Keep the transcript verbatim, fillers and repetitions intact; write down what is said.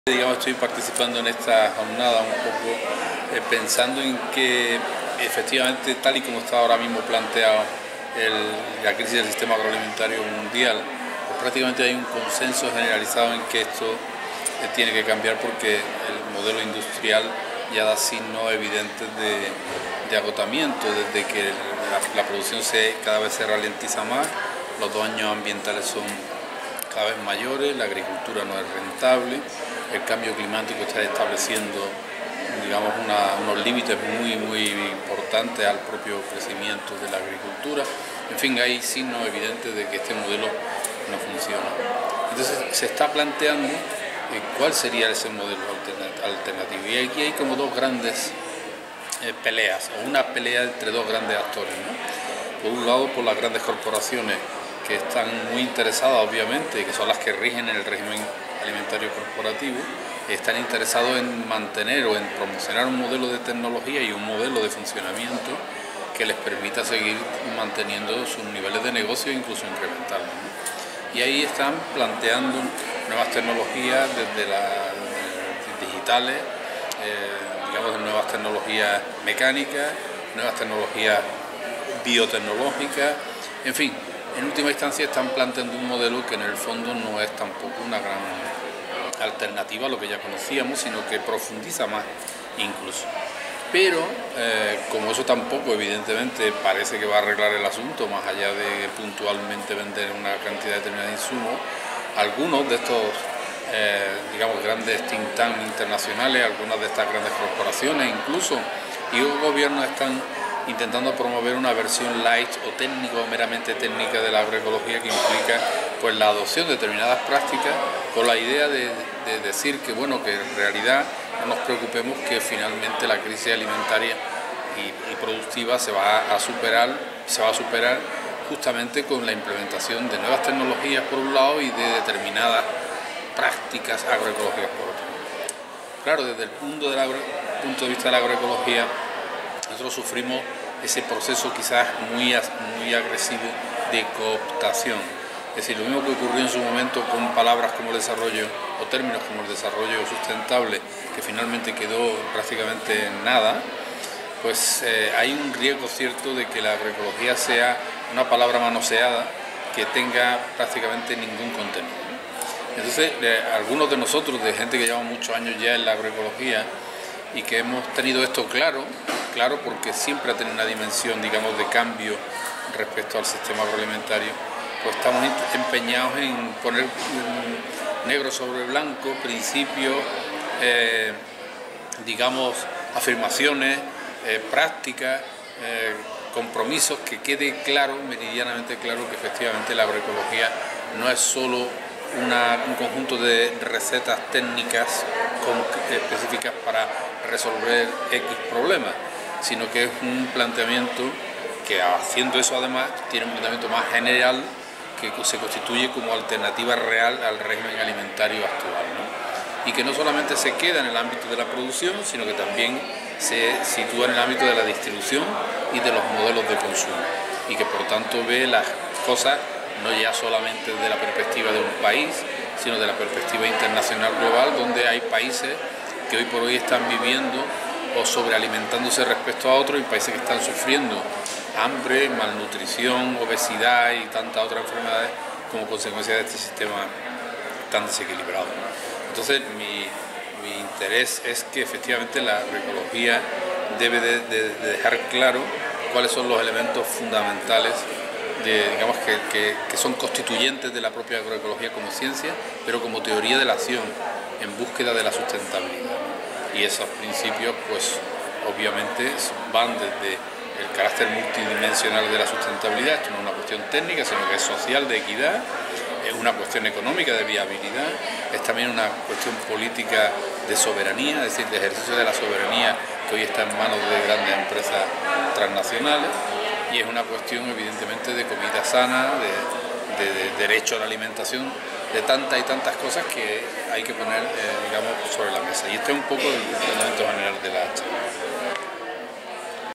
Digamos, estoy participando en esta jornada un poco eh, pensando en que efectivamente, tal y como está ahora mismo planteado el, la crisis del sistema agroalimentario mundial, pues prácticamente hay un consenso generalizado en que esto eh, tiene que cambiar porque el modelo industrial ya da signos evidentes de, de agotamiento, desde que la, la producción se, cada vez se ralentiza más, los daños ambientales son cada vez mayores, la agricultura no es rentable, el cambio climático está estableciendo, digamos, una, unos límites muy, muy importantes al propio crecimiento de la agricultura. En fin, hay signos evidentes de que este modelo no funciona. Entonces se está planteando eh, cuál sería ese modelo alternativo. Y aquí hay como dos grandes eh, peleas, o una pelea entre dos grandes actores, ¿no? Por un lado, por las grandes corporaciones que están muy interesadas, obviamente, que son las que rigen el régimen alimentario corporativo, están interesados en mantener o en promocionar un modelo de tecnología y un modelo de funcionamiento que les permita seguir manteniendo sus niveles de negocio e incluso incrementarlos, ¿no? Y ahí están planteando nuevas tecnologías desde las digitales, eh, digamos, nuevas tecnologías mecánicas, nuevas tecnologías biotecnológicas, en fin. En última instancia están planteando un modelo que en el fondo no es tampoco una gran alternativa a lo que ya conocíamos, sino que profundiza más incluso. Pero eh, como eso tampoco evidentemente parece que va a arreglar el asunto, más allá de puntualmente vender una cantidad determinada de insumos, algunos de estos eh, digamos grandes think tanks internacionales, algunas de estas grandes corporaciones incluso, y los gobiernos están intentando promover una versión light o técnica o meramente técnica de la agroecología que implica pues la adopción de determinadas prácticas con la idea de, de decir que bueno que en realidad no nos preocupemos que finalmente la crisis alimentaria y, y productiva se va a superar, se va a superar justamente con la implementación de nuevas tecnologías por un lado y de determinadas prácticas agroecológicas por otro. Claro, desde el punto de, la agro, punto de vista de la agroecología, nosotros sufrimos ese proceso quizás muy, muy agresivo de cooptación. Es decir, lo mismo que ocurrió en su momento con palabras como el desarrollo o términos como el desarrollo sustentable, que finalmente quedó prácticamente en nada, pues eh, hay un riesgo cierto de que la agroecología sea una palabra manoseada que tenga prácticamente ningún contenido. Entonces, eh, algunos de nosotros, de gente que lleva muchos años ya en la agroecología y que hemos tenido esto claro, claro porque siempre ha tenido una dimensión, digamos, de cambio respecto al sistema agroalimentario, pues estamos empeñados en poner negro sobre blanco principios, eh, digamos, afirmaciones, eh, prácticas, eh, compromisos, que quede claro, meridianamente claro, que efectivamente la agroecología no es solo Una, un conjunto de recetas técnicas con, específicas para resolver X problemas, sino que es un planteamiento que, haciendo eso además, tiene un planteamiento más general que se constituye como alternativa real al régimen alimentario actual, ¿no? Y que no solamente se queda en el ámbito de la producción, sino que también se sitúa en el ámbito de la distribución y de los modelos de consumo, y que por tanto ve las cosas no ya solamente desde la perspectiva de un país, sino de la perspectiva internacional global, donde hay países que hoy por hoy están viviendo o sobrealimentándose respecto a otros, y países que están sufriendo hambre, malnutrición, obesidad y tantas otras enfermedades como consecuencia de este sistema tan desequilibrado. Entonces, mi, mi interés es que efectivamente la agroecología debe de, de, de dejar claro cuáles son los elementos fundamentales De, digamos que, que, que son constituyentes de la propia agroecología como ciencia, pero como teoría de la acción en búsqueda de la sustentabilidad. Y esos principios, pues obviamente van desde el carácter multidimensional de la sustentabilidad. Esto no es una cuestión técnica, sino que es social, de equidad, es una cuestión económica, de viabilidad, es también una cuestión política de soberanía, es decir, de ejercicio de la soberanía que hoy está en manos de grandes empresas transnacionales. Y es una cuestión evidentemente de comida sana, de, de, de derecho a la alimentación, de tantas y tantas cosas que hay que poner, eh, digamos, sobre la mesa. Y este es un poco el fundamento general de la charla.